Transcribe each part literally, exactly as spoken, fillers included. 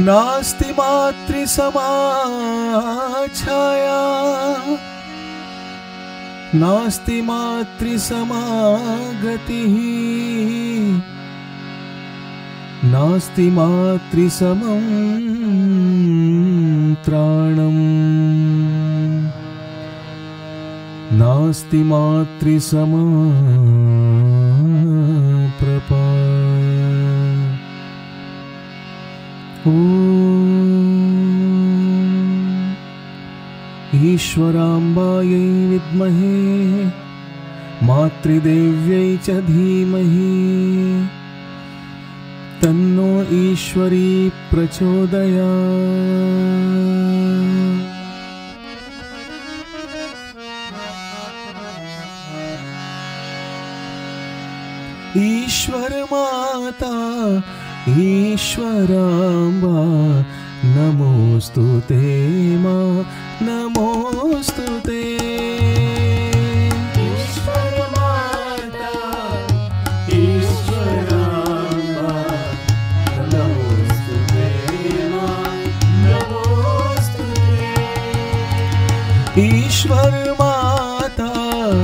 नास्ति मातृसमा छाया नास्ति मातृसमा गतिः नास्ति मातृसमं त्राणम् नास्ति मातृसमा प्रपा ॐ ईश्वराम्बायै विद्महे मातृदेव्यै च धीमहि तन्नो ईश्वरी प्रचोदयात्। ईश्वर माता ईश्वराम्बा नमोस्तुते मां नमोस्तुते। ईश्वर माता ईश्वराम्बा नमोस्तुते मां नमोस्तुते। ईश्वर माता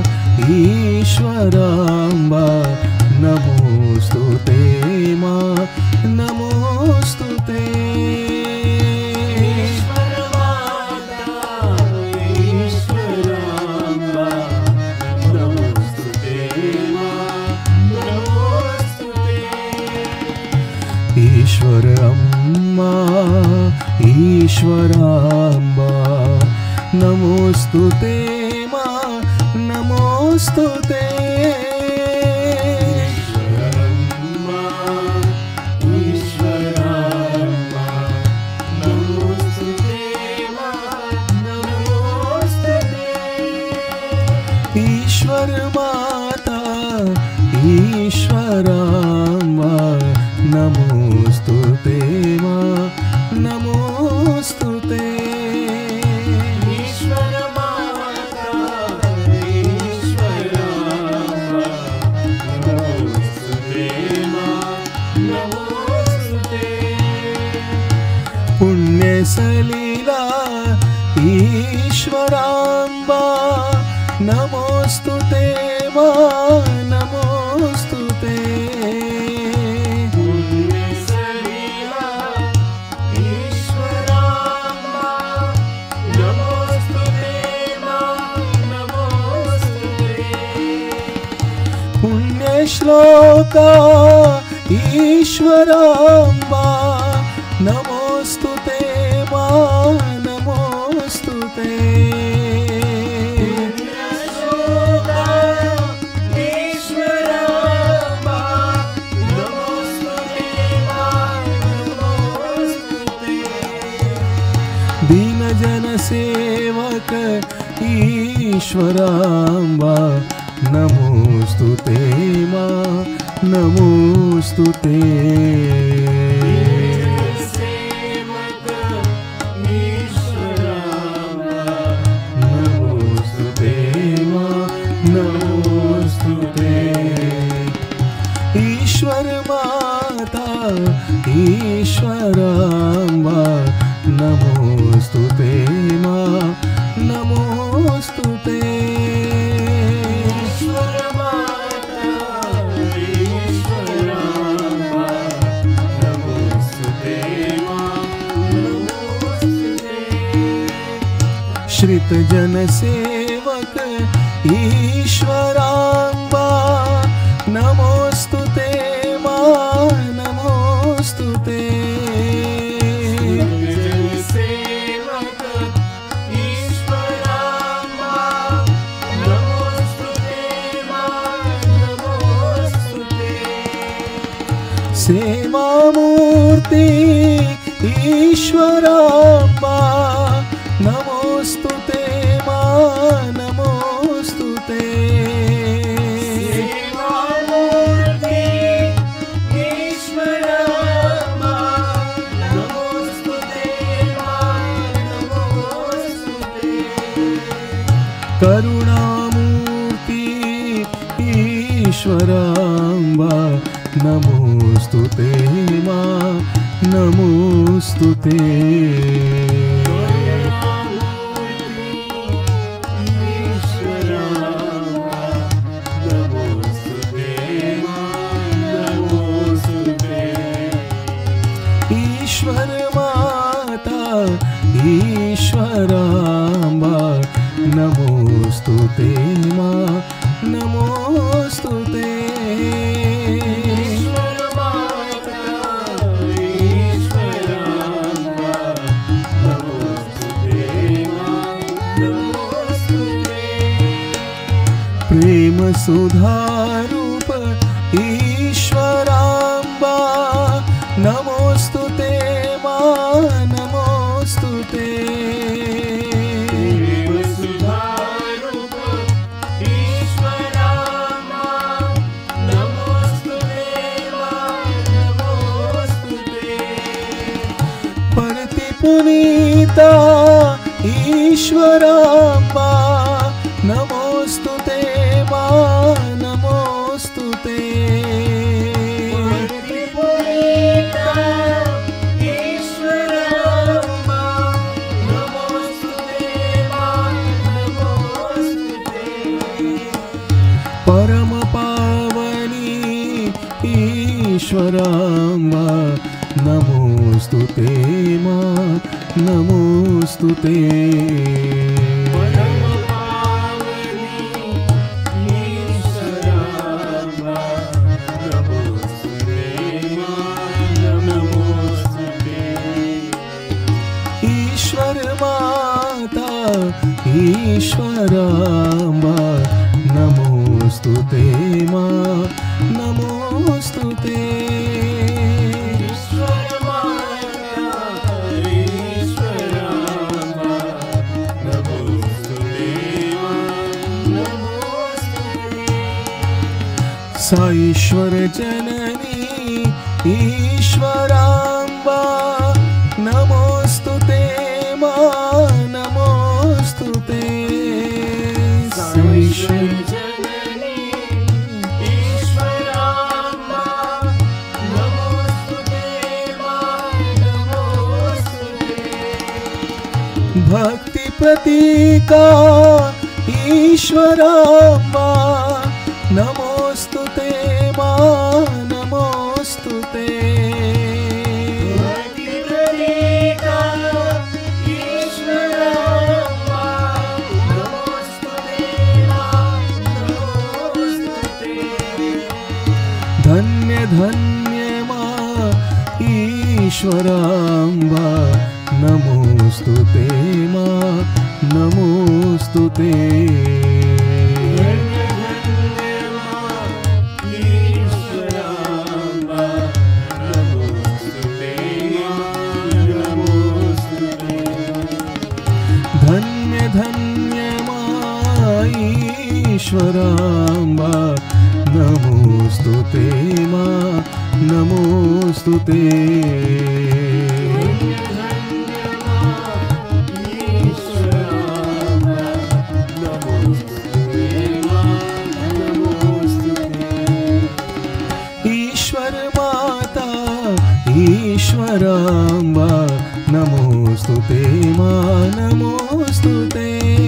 ईश्वराम्बा नमोस्तुते मां नमोस्तुते। ईश्वर माता ईश्वराम्बा नमोस्तुते मां नमोस्तुते। ईश्वर अम्मा ईश्वराम्बा नमोस्तुते मां नमोस्तुते। ईश्वर माता ईश्वराम्बा नमोस्तुते मां नमोस्तुते। ईश्वर माता ईश्वराम्बा नमोस्तुते मां नमोस्तुते। पुण्यसलिला ईश्वराम्बा नमोस्तुते मां नमोस्तुते। पुण्यसलिला ईश्वराम्बा नमोस्तुते मां नमोस्तुते। पुण्यश्लोका ईश्वराम्बा नमोस्तुते मां नमोस्तुते। दीन जन सेवक ईश्वराम्बा नमोस्तुते मां नमोस्तुते। सेवक ईश्वराम्बा नमोस्तुते मां नमोस्तुते। ईश्वर माता ईश्वराम्बा नमोस्तुते मां नमोस्तुते। ईश्वर माता ईश्वराम्बा नमोस्तुते मां नमोस्तुते। श्रित जन सेवक ईश्वराम्बा नमोस्तुते मां नमोस्तुते। सेवक ईश्वराम्बा नमोस्तुते मां नमोस्तुते। सेवामूर्ति ईश्वराम्बा नमोस्तुते मां नमोस्तुते। सेवामूर्ति ईश्वराम्बा नमोस्तुते मां नमोस्तुते। करुणामूर्ति ईश्वराम्बा नमोस्तुते मां नमोस्तुते ईश्वर माता ईश्वराम्बा नमोस्तुते मां नमोस्तुते प्रेम सुधारूप ईश्वराम्बा नमोस्तुते मां नमोस्तुते प्रेम सुधारूप ईश्वराम्बा नमोस्तुते मां नमोस्तुते परति पुनीता ईश्वराम्बा नमोस्तुते मां नमोस्तुते परम पावनी ईश्वराम्बा नमोस्तुते मां नमोस्तुते परम पावनी ईश्वराम्बा नमोस्तुते मां नमोस्तुते ईश्वर माता ईश्वराम्बा नमोस्तुते मां नमोस्तुते ईश्वर माता ईश्वराम्बा नमोस्तुते मां नमोस्तुते साईश्वर जननी ईश्वराम्बा नमोस्तुते मां नमोस्तुते साईश्वर जननी ईश्वराम्बा नमोस्तुते मां नमोस्तुते भक्ति प्रतीका ईश्वराम्बा नमोस्तुते मां नमोस्तुते भक्ति प्रतीका ईश्वराम्बा नमोस्तुते मां नमोस्तुते धन्य धन्य मां ईश्वराम्बा नमोस्तुते मां नमोस्तुते धन्य धन्य मां ईश्वराम्बा नमोस्तुते मां नमोस्तुते धन्य धन्य मां ईश्वराम्बा नमोस्तुते मां नमोस्तुते ईश्वर माता ईश्वराम्बा नमोस्तुते मां नमोस्तुते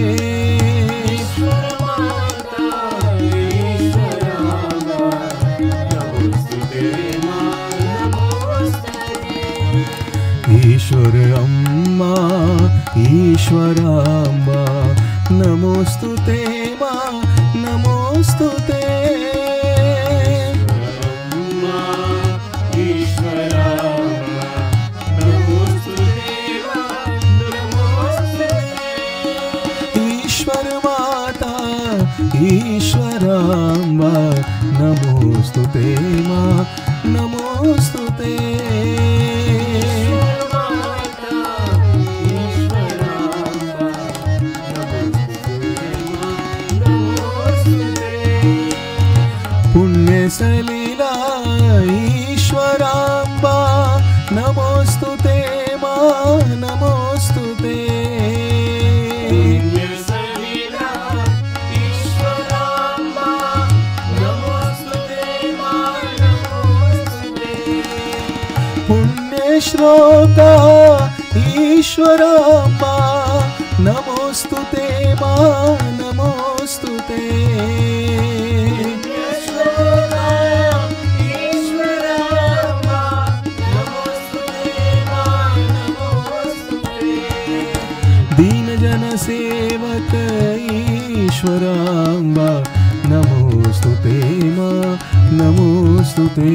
ईश्वर माता ईश्वराम्बा नमोस्तुते मां नमोस्तुते ईश्वर अम्मा ईश्वराम्बा नमोस्तुते मां नमोस्तुते ईश्वर माता ईश्वराम्बा नमोस्तुते मां नमोस्तुते पुण्य सलीला ईश्वराम्बा नमोस्तुते मां नमोस्तुते पुण्यश्लोका ईश्वराम्बा नमोस्तुते मा नमोस्तुते दीनजन सेवक ईश्वराम्बा नमोस्तुते मा नमोस्तुते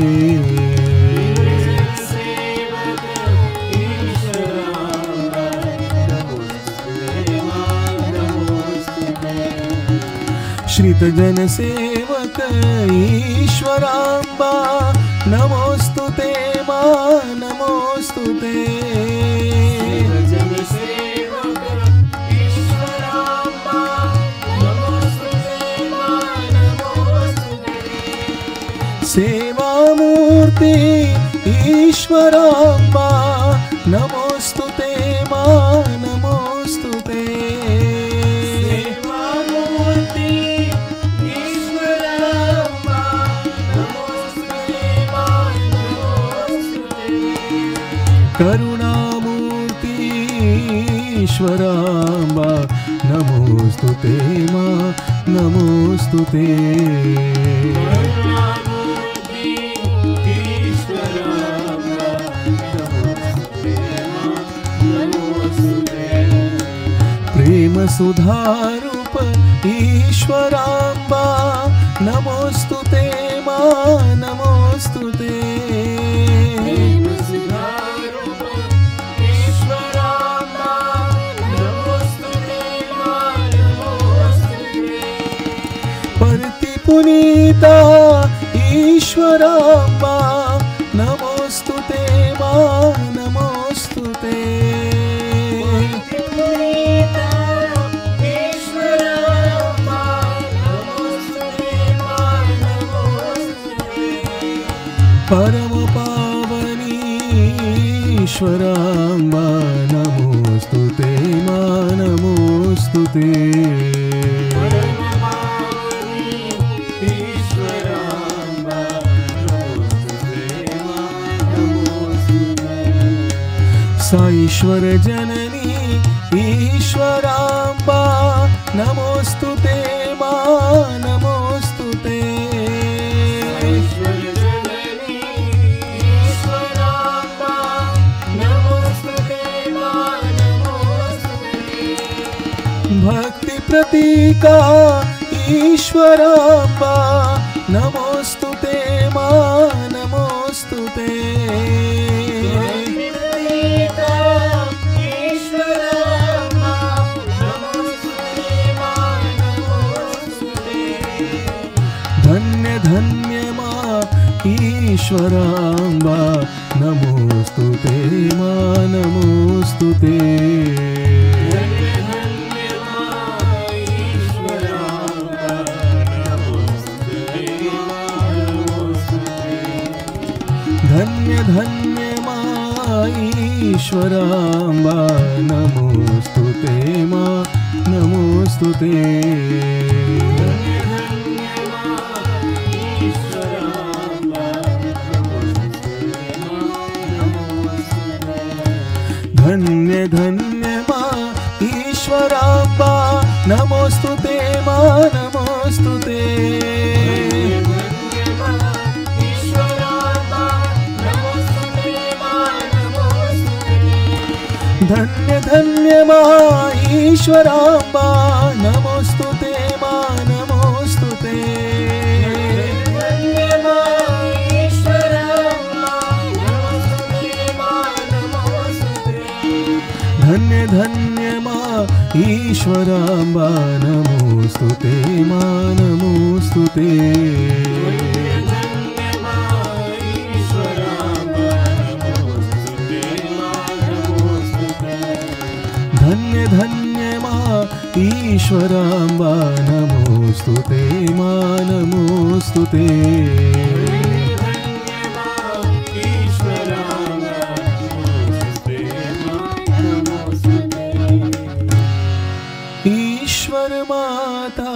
श्रितजन सेवक ईश्वराम्बा नमोस्तुते मा नमोस्तुते सेवामूर्ति ईश्वराम्बा नमोस्तुते मा नमोस्तुते सेवामूर्ति ईश्वराम्बा नमोस्तुते मा नमोस्तुते करुणामूर्ति ईश्वराम्बा नमोस्तुते मा नमोस्तुते प्रेम सुधारूप ईश्वराम्बा नमोस्तुते मा नमोस्तुते प्रेम सुधारूप ईश्वराम्बा नमोस्तुते मा नमोस्तुते परति पुनीता ईश्वराम्बा नमोस्तुते मा नमोस्तुते परम पावनी ईश्वराम्बा नमोस्तुते मा नमोस्तुते परम पावनी ईश्वराम्बा नमोस्तुते मा नमोस्तुते साईश्वर जननी ईश्वराम्बा नमोस्तुते मा नमोस्तुते भक्ति प्रतीका ईश्वराम्बा नमोस्तुते मा नमोस्तुते धन्य धन्य मा ईश्वराम्बा नमोस्तुते मा नमोस्तुते धन्य धन्य मा ईश्वराम्बा नमोस्तुते मा नमोस्तुते धन्य धन्य मा ईश्वराम्बा नमोस्तुते मा नमोस्तुते धन्य धन्य मा ईश्वराम्बा नमोस्तुते मा नमोस्तुते धन्य धन्य मा ईश्वराम्बा नमोस्तुते मा नमोस्तुते धन्य धन्य मा ईश्वराम्बा नमोस्तुते मा नमोस्तुते ईश्वर माता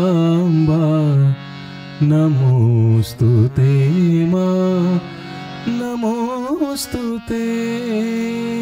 ईश्वराम्बा नमोस्तुते मा नमोस्तुते।